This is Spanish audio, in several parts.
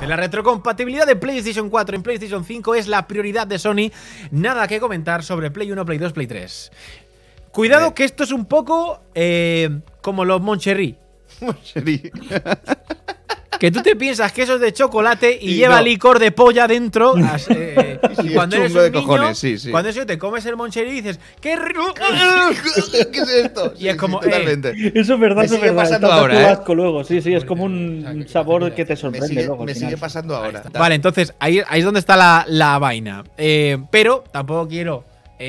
La retrocompatibilidad de PlayStation 4 en PlayStation 5 es la prioridad de Sony. Nada que comentar sobre Play 1, Play 2, Play 3. Cuidado que esto es un poco como los Moncherry. Moncherry. Que tú te piensas que eso es de chocolate y Y lleva no. licor de polla dentro. Y Sí, cuando es eres chungo un de niño, cojones, sí. cuando eso te comes el Moncherry y dices ¡qué rico! ¿Qué es esto? Y es como, totalmente. Eso es verdad, Me eso es sigue verdad. pasando Está ahora, todo ¿eh? asco luego. Sí, es como O sea, un que sabor que te Me sorprende sigue, luego. al me final. sigue pasando ahora. Vale, entonces ahí es donde está la vaina. Pero tampoco quiero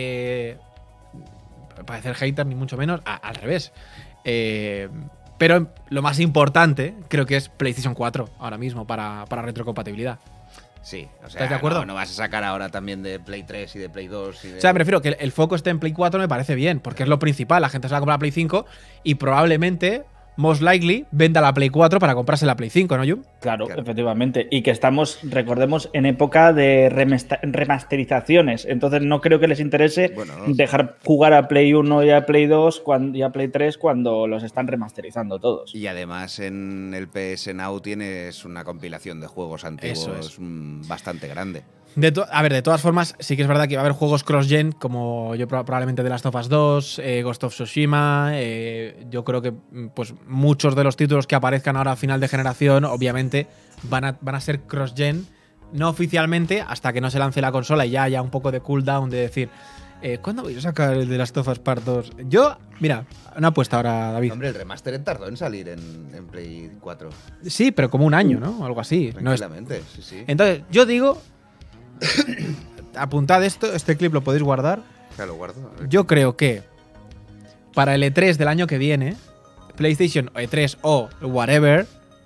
parecer hater, ni mucho menos. Al revés. Pero lo más importante creo que es PlayStation 4 ahora mismo para retrocompatibilidad. Sí, o sea, ¿Estás de acuerdo? No vas a sacar ahora también de Play 3 y de Play 2. O sea, me refiero que el foco esté en Play 4 me parece bien, porque es lo principal. La gente se va a comprar la Play 5 y probablemente, most likely, venda la Play 4 para comprarse la Play 5, ¿no, Jun? Claro, efectivamente. Y que estamos, recordemos, en época de remasterizaciones. Entonces no creo que les interese dejar jugar a Play 1 y a Play 2 y a Play 3 cuando los están remasterizando todos. Y además en el PS Now tienes una compilación de juegos antiguos bastante grande. A ver, de todas formas, sí que es verdad que va a haber juegos cross-gen, como yo probablemente The Last of Us 2, Ghost of Tsushima. Yo creo que pues muchos de los títulos que aparezcan ahora a final de generación, obviamente, van a ser cross-gen, no oficialmente, hasta que no se lance la consola y ya haya un poco de cooldown de decir, ¿cuándo voy a sacar el The Last of Us Part 2? Yo, mira, una apuesta ahora, David. Hombre, el remaster tardó en salir en Play 4. Sí, pero como un año, ¿no? Algo así. Tranquilamente, sí. Entonces, yo digo, apuntad esto, este clip lo podéis guardar. Ya lo guardo. Yo creo que para el E3 del año que viene, PlayStation E3 o whatever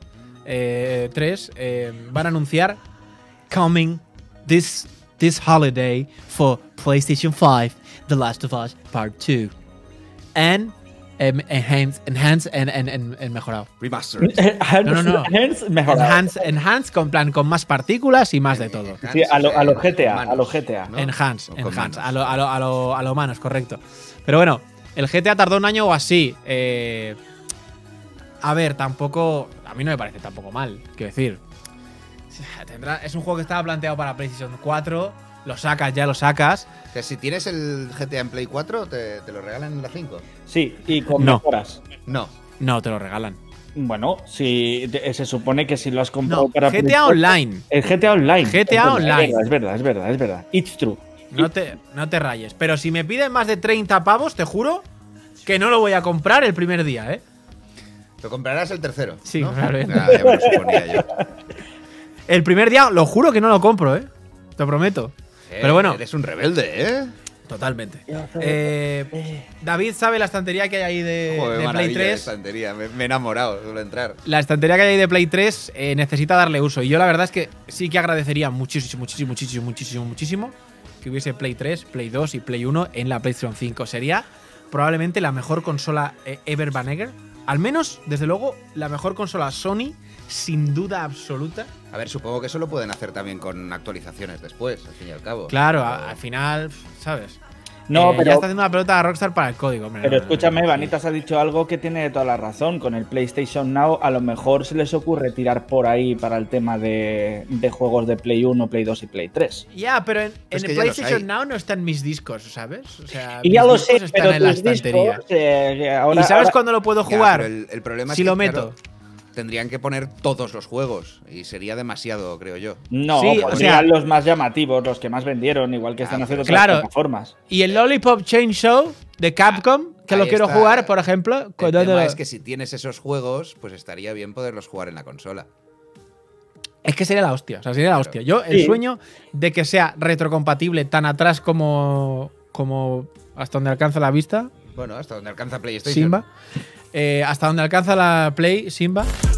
3 van a anunciar coming this holiday for PlayStation 5, The Last of Us Part 2 and enhance and mejorado. Remastered. No. Mejorado. Enhance con más partículas y más de todo. Sí, a lo GTA, a lo GTA. ¿no? Enhance, O con manos. a lo manos, correcto. Pero bueno, el GTA tardó un año o así. A ver, tampoco. A mí no me parece tampoco mal, quiero decir. Es un juego que estaba planteado para PlayStation 4. Lo sacas, ya lo sacas. O sea, si tienes el GTA en Play 4, te lo regalan en la 5. Sí, y con No. mejoras. No, te lo regalan. Bueno, si se supone que si lo has comprado No, para Play GTA 4, Online. El GTA Online. GTA Online. Es verdad. It's true. No te rayes. Pero si me piden más de 30 pavos, te juro que no lo voy a comprar el primer día, ¿eh? Lo comprarás el tercero. Sí, ¿no? probablemente. Ya me lo suponía yo. El primer día, lo juro que no lo compro, ¿eh? Te prometo. Pero bueno. Eres un rebelde, ¿eh? Totalmente. David sabe la estantería que hay ahí de Play maravilla de 3. estantería. Me he enamorado solo entrar. La estantería que hay ahí de Play 3 necesita darle uso. Y yo la verdad es que sí que agradecería muchísimo que hubiese Play 3, Play 2 y Play 1 en la PlayStation 5. Sería probablemente la mejor consola ever Banegger. Al menos, desde luego, la mejor consola Sony, sin duda absoluta. A ver, supongo que eso lo pueden hacer también con actualizaciones después, al fin y al cabo. Claro, Pero- al final, ¿sabes? No, Ya pero, está haciendo la pelota a Rockstar para el código, hombre. pero No, escúchame, no. Vanitas ha dicho algo que tiene toda la razón. Con el PlayStation Now, a lo mejor se les ocurre tirar por ahí para el tema de juegos de Play 1, Play 2 y Play 3. Ya, pero en Es el que ya los PlayStation hay. Now no están mis discos, ¿sabes? O sea, Y ya mis lo discos sé, están pero en la tus estantería. discos, ahora, ¿Y sabes ahora- cuándo lo puedo Ya, jugar? pero el problema Si es que, lo claro, meto. tendrían que poner todos los juegos y sería demasiado, creo yo. No, Sí, o pondrían sea- los más llamativos, los que más vendieron, igual que están haciendo otras claro. plataformas. Y el Lollipop Chainsaw de Capcom, que lo Ahí quiero está. jugar, por ejemplo. El ¿dónde tema lo- es que si tienes esos juegos, pues estaría bien poderlos jugar en la consola. Es que sería la hostia. O sea, sería la hostia. Yo, el Sí. sueño de que sea retrocompatible tan atrás como hasta donde alcanza la vista, Bueno, hasta donde alcanza PlayStation. Simba. Hasta donde alcanza la Play, Simba.